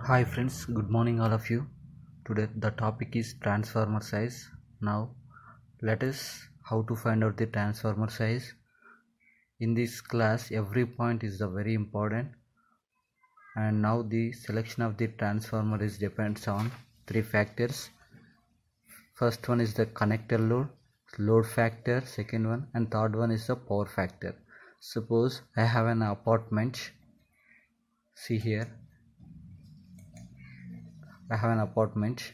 Hi friends, good morning all of you. Today the topic is transformer size. Now let us how to find out the transformer size. In this class every point is very important, and now the selection of the transformer is depends on three factors. First one is the connector load factor, second one, and third one is the power factor. Suppose I have an apartment. See here, I have an apartment.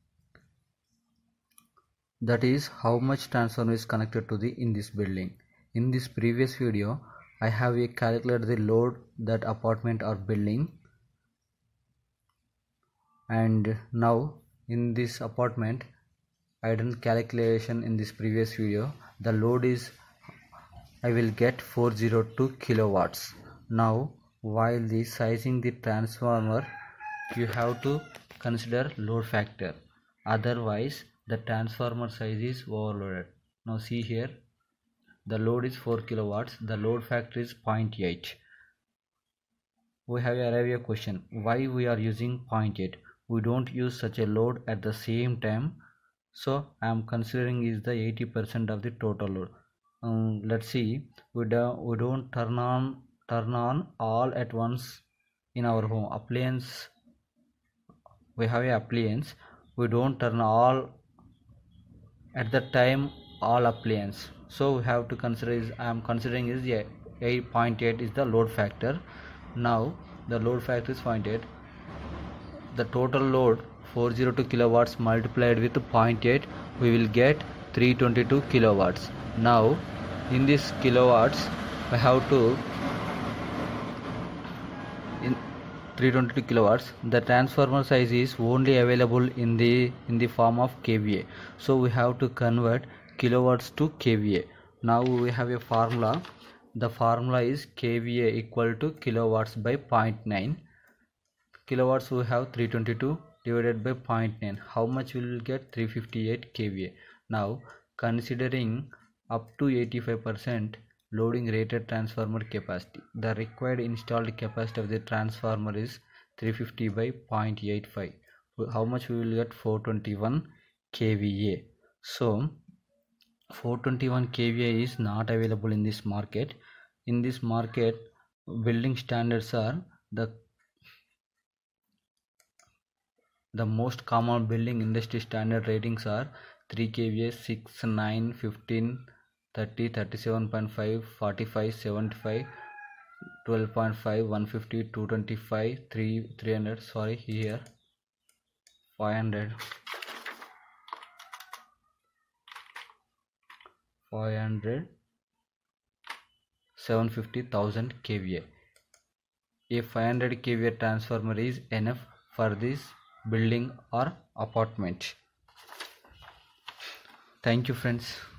That is how much transformer is connected to the in this building. In this previous video I have calculated the load that apartment or building, and now in this apartment I done calculation in this previous video. The load is I will get 402 kilowatts. Now while the sizing the transformer you have to consider load factor, otherwise the transformer size is overloaded. Now see here, the load is 4 kilowatts, the load factor is 0.8. We have arrived a question, why we are using 0.8? We don't use such a load at the same time, so I am considering is the 80% of the total load. Let's see, we don't turn on all at once in our home appliance. We have a appliance, we don't turn all at the time all appliance, so we have to consider is I am considering is 8.8 is the load factor. Now the load factor is 0.8. The total load 402 kilowatts multiplied with 0.8, we will get 322 kilowatts. Now in this kilowatts we have to, in 322 kilowatts, the transformer size is only available in the form of kVA, so we have to convert kilowatts to kVA. Now we have a formula. The formula is kVA equal to kilowatts by 0.9. kilowatts we have 322 divided by 0.9. how much we will get? 358 kVA. Now considering up to 85% loading rated transformer capacity, the required installed capacity of the transformer is 350 by 0.85. How much we will get? 421 kVA. So 421 kVA is not available in this market. In this market, building standards are the most common building industry standard ratings are 3 kVA, 6, 9, 15, 30, 37.5, 45, 75, 12.5, 150, 225, 300, sorry, here 500, 750,000 kVA. A 500 kVA transformer is enough for this building or apartment. Thank you friends.